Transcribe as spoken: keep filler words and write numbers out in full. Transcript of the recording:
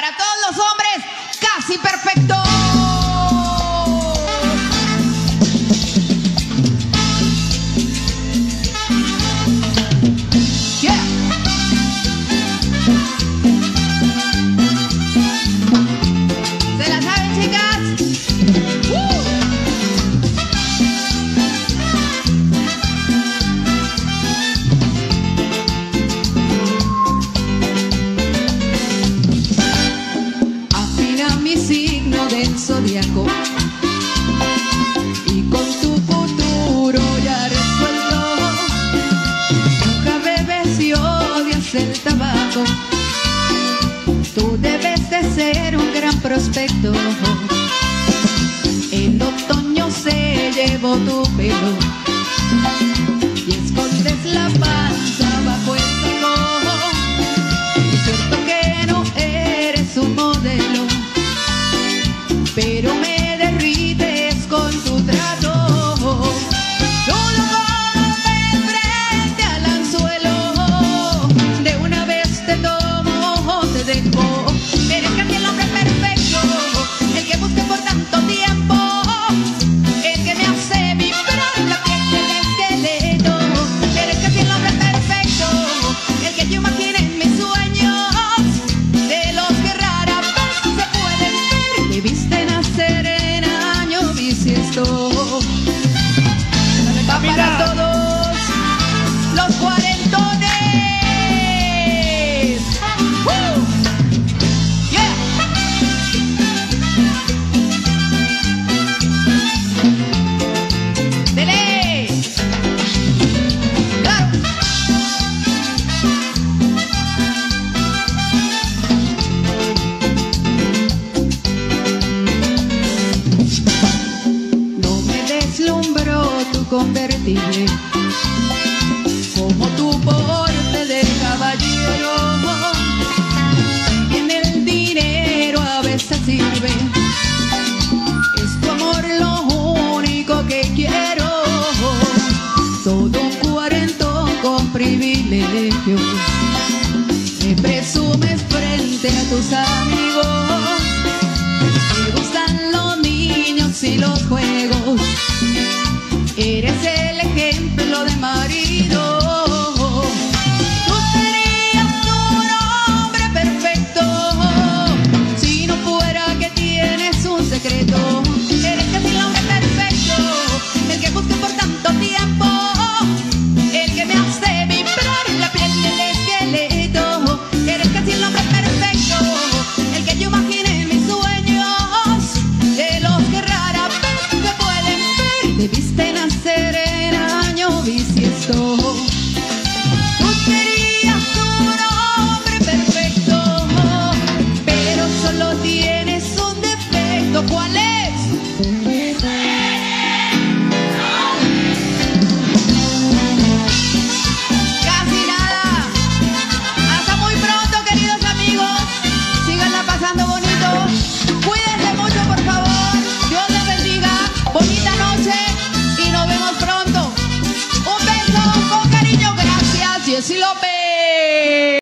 para todos los hombres casi perfectos. Zodiaco, y con tu futuro ya resuelto. Nunca bebes y odias el tabaco. Tú debes de ser un gran prospecto. El otoño se llevó tu pelo y escondes la panza bajo el saco. Es cierto que no eres un modelo, pero me derrites con tu trato. Solo ponme frente al anzuelo, de una vez te tomo, te dejo. Eres casi el hombre perfecto, el que busqué por tanto tiempo, el que me hace vibrar la piel del esqueleto. Eres casi el hombre perfecto, el que yo imaginé en mis sueños, de los que rara vez se pueden ver. Me viste nacer en año bisiesto. Va para todos los cuarentones. ¡Uh! Yeah. ¡Dele! ¡Claro! No me deslumbró tu convertible, como tu porte de caballero. Y en el dinero a veces sirve, es tu amor lo único que quiero. Todo un cuarentón con privilegios, me presumes frente a tus amigos.